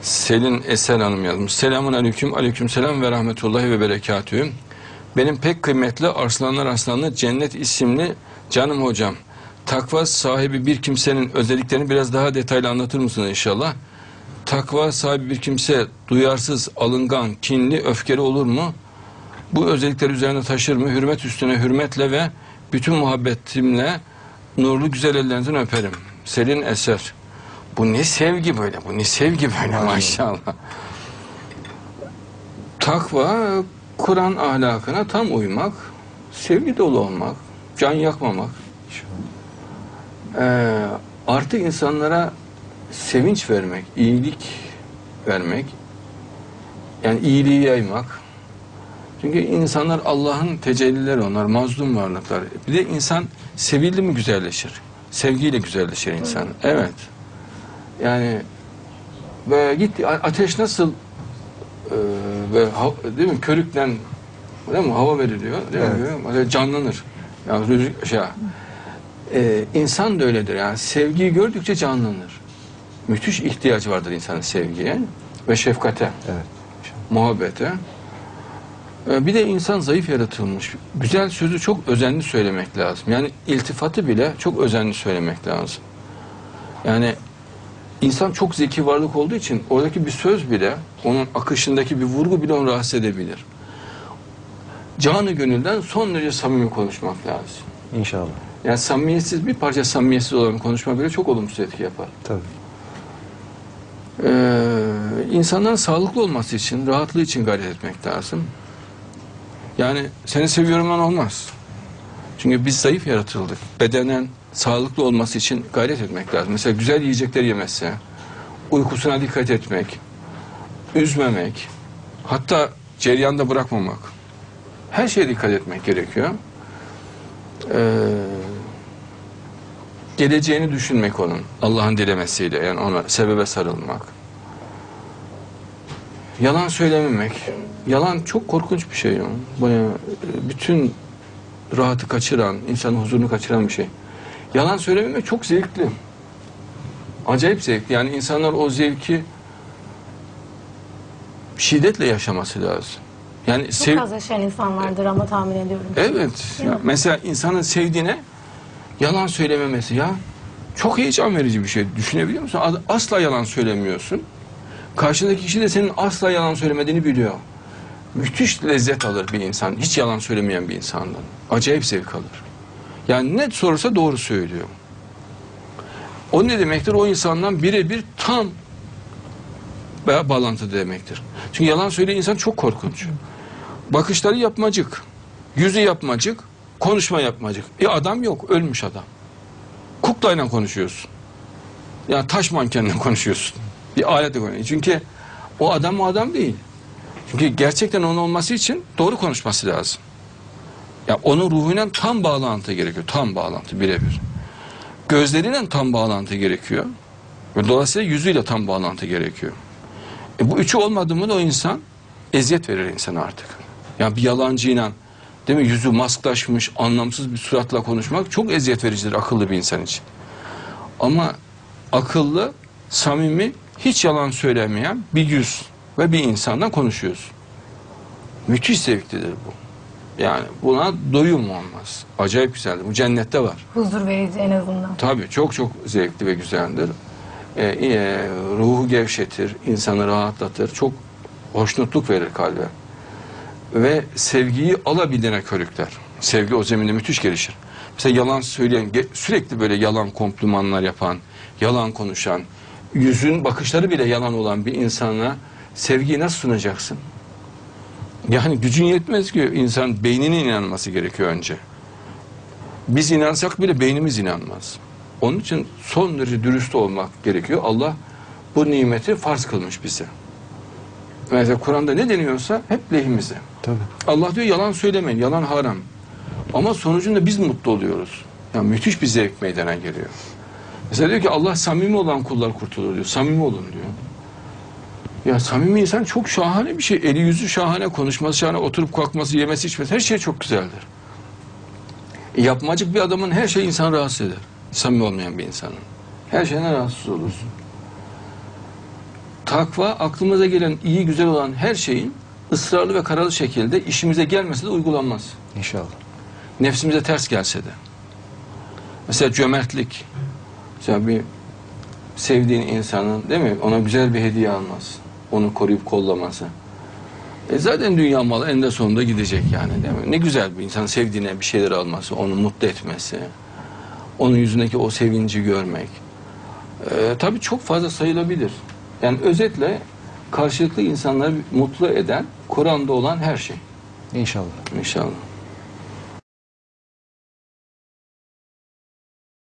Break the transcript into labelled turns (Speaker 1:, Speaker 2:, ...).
Speaker 1: Selin Eser Hanım yazmış. Selamun aleyküm, aleyküm selam ve rahmetullahi ve berekatühü. Benim pek kıymetli Arslanlar Aslanlı Cennet isimli canım hocam. Takva sahibi bir kimsenin özelliklerini biraz daha detaylı anlatır mısınız inşallah? Takva sahibi bir kimse duyarsız, alıngan, kinli, öfkeli olur mu? Bu özellikler üzerine taşır mı? Hürmet üstüne hürmetle ve bütün muhabbetimle nurlu güzel ellerinizden öperim. Selin Eser. Bu ne sevgi böyle, bu ne sevgi böyle maşallah. Takva, Kur'an ahlakına tam uymak, sevgi dolu olmak, can yakmamak. Artık insanlara sevinç vermek, iyilik vermek, yani iyiliği yaymak. Çünkü insanlar Allah'ın tecellileri, onlar mazlum varlıklar. Bir de insan sevildi mi güzelleşir. Sevgiyle güzelleşir insan. Evet. Yani ve gitti ateş nasıl değil mi körükten değil mi hava veriliyor değil mi? Canlanır. Yani insan da öyledir. Yani sevgiyi gördükçe canlanır. Müthiş ihtiyaç vardır insanın sevgiye ve şefkate. Evet. Muhabbete. Bir de insan zayıf yaratılmış. Güzel sözü çok özenli söylemek lazım. Yani iltifatı bile çok özenli söylemek lazım. Yani İnsan çok zeki varlık olduğu için oradaki bir söz bile, onun akışındaki bir vurgu bile onu rahatsız edebilir. Canı gönülden son derece samimi konuşmak lazım.
Speaker 2: İnşallah.
Speaker 1: Yani samimiyetsiz, bir parça samimiyetsiz olan konuşma bile çok olumsuz etki yapar.
Speaker 2: Tabii.
Speaker 1: İnsanların sağlıklı olması için, rahatlığı için gayret etmek lazım. Yani seni seviyorumdan olmaz. Çünkü biz zayıf yaratıldık. Bedenen sağlıklı olması için gayret etmek lazım. Mesela güzel yiyecekler yemesi, uykusuna dikkat etmek, üzmemek, hatta cereyanda bırakmamak. Her şeye dikkat etmek gerekiyor. Geleceğini düşünmek onun, Allah'ın dilemesiyle, yani ona sebebe sarılmak. Yalan söylememek. Yalan çok korkunç bir şey. Bayağı bütün rahatı kaçıran, insanın huzurunu kaçıran bir şey. Yalan söylememek çok zevkli. Acayip zevkli. Yani insanlar o zevki şiddetle yaşaması lazım. Yani
Speaker 3: çok az yaşayan insan vardır ama tahmin ediyorum.
Speaker 1: Evet. Ya, mesela insanın sevdiğine yalan söylememesi ya çok heyecan verici bir şey. Düşünebiliyor musun? Asla yalan söylemiyorsun. Karşındaki kişi de senin asla yalan söylemediğini biliyor. Müthiş lezzet alır bir insan. Hiç yalan söylemeyen bir insandan. Acayip zevk alır. Yani ne sorursa doğru söylüyor. O ne demektir? O insandan birebir tam veya bağlantı demektir. Çünkü yalan söyleyen insan çok korkunç. Bakışları yapmacık. Yüzü yapmacık. Konuşma yapmacık. Adam yok. Ölmüş adam. Kuklayla konuşuyorsun. Yani taş mankenle konuşuyorsun. Bir aletle konuşuyorsun. Çünkü o adam değil. Çünkü gerçekten onun olması için doğru konuşması lazım. Ya onun ruhuyla tam bağlantı gerekiyor. Tam bağlantı birebir. Gözleriyle tam bağlantı gerekiyor. Ve dolayısıyla yüzüyle tam bağlantı gerekiyor. Bu üçü olmadı mı da o insan eziyet verir insana artık. Yani bir yalancıyla değil mi yüzü masklaşmış, anlamsız bir suratla konuşmak çok eziyet vericidir akıllı bir insan için. Ama akıllı, samimi, hiç yalan söylemeyen bir yüz ve bir insanla konuşuyorsun. Müthiş zevklidir bu. Yani buna doyum olmaz. Acayip güzeldir. Bu cennette var.
Speaker 3: Huzur verici en azından.
Speaker 1: Tabii çok çok zevkli ve güzeldir. Ruhu gevşetir, insanı rahatlatır. Çok hoşnutluk verir kalbe. Ve sevgiyi alabildiğine körükler. Sevgi o zeminde müthiş gelişir. Mesela yalan söyleyen, sürekli böyle yalan komplimanlar yapan, yalan konuşan, yüzün bakışları bile yalan olan bir insana sevgiyi nasıl sunacaksın? Yani gücün yetmez ki, insan beyninin inanması gerekiyor önce. Biz inansak bile beynimiz inanmaz. Onun için son derece dürüst olmak gerekiyor. Allah bu nimeti farz kılmış bize. Mesela Kur'an'da ne deniyorsa hep lehimize.
Speaker 2: Tabii.
Speaker 1: Allah diyor yalan söylemeyin, yalan haram. Ama sonucunda biz mutlu oluyoruz. Yani müthiş bir zevk meydana geliyor. Mesela diyor ki Allah samimi olan kullar kurtulur diyor. Samimi olun diyor. Ya samimi insan çok şahane bir şey. Eli yüzü şahane, konuşması şahane, oturup kalkması, yemesi, içmesi her şey çok güzeldir. Yapmacık bir adamın her şey insanı rahatsız eder. Samimi olmayan bir insanın. Her şeyden rahatsız olursun. takva aklımıza gelen iyi güzel olan her şeyin ısrarlı ve kararlı şekilde işimize gelmese de uygulanmaz.
Speaker 2: İnşallah.
Speaker 1: Nefsimize ters gelse de. Mesela cömertlik. Mesela bir sevdiğin insanın, değil mi? Ona güzel bir hediye alması. Onu koruyup kollaması. Zaten dünya malı eninde sonunda gidecek yani, değil mi? Ne güzel bir insan sevdiğine bir şeyler alması, onu mutlu etmesi. Onun yüzündeki o sevinci görmek. Tabii çok fazla sayılabilir. Yani özetle karşılıklı insanları mutlu eden Kur'an'da olan her şey.
Speaker 2: İnşallah.
Speaker 1: İnşallah.